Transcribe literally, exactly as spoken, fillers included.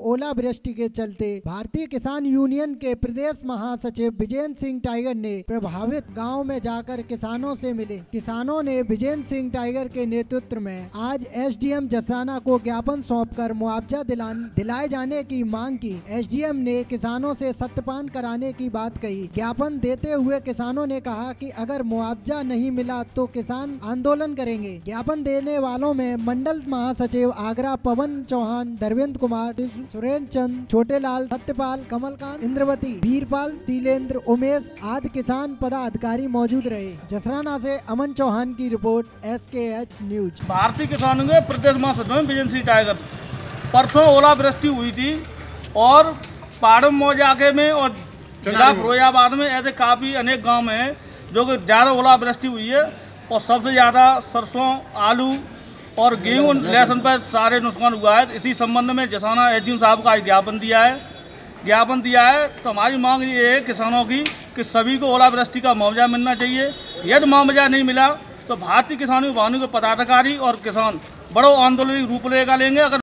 ओलावृष्टि के चलते भारतीय किसान यूनियन के प्रदेश महासचिव विजेंद्र सिंह टाइगर ने प्रभावित गाँव में जाकर किसानों से मिले। किसानों ने विजेंद्र सिंह टाइगर के नेतृत्व में आज एसडीएम जसराना को ज्ञापन सौंपकर मुआवजा दिलाए जाने की मांग की। एसडीएम ने किसानों से सत्यपान कराने की बात कही। ज्ञापन देते हुए किसानों ने कहा कि अगर मुआवजा नहीं मिला तो किसान आंदोलन करेंगे। ज्ञापन देने वालों में मंडल महासचिव आगरा पवन चौहान, धर्मेंद्र कुमार, सुरेंद्र चंद, छोटेलाल, सत्यपाल, कमलकांत, इंद्रवती, वीरपाल, तिलेंद्र, उमेश आदि किसान पदाधिकारी मौजूद रहे। जसराना से अमन चौहान की report, S K H news. भारतीय किसानों के प्रदेश महासचिव विजेंद्र सिंह टाइगर, परसों ओलावृष्टि हुई थी और पाड़म मौजाके में और जिला फिरोजाबाद में ऐसे काफ़ी अनेक गांव हैं जो कि ज़्यादा ओलावृष्टि हुई है और सबसे ज़्यादा सरसों, आलू और गेहूं, लहसुन पर सारे नुकसान हुआ है। इसी संबंध में जसराना एसडीएम साहब का ज्ञापन दिया है ज्ञापन दिया है तो हमारी मांग ये है किसानों की कि सभी को ओलावृष्टि का मुआवजा मिलना चाहिए। यदि मुआवजा नहीं मिला तो भारतीय किसानों के पदाधिकारी और किसान बड़ो आंदोलन रूपरेखा लेंगे। अगर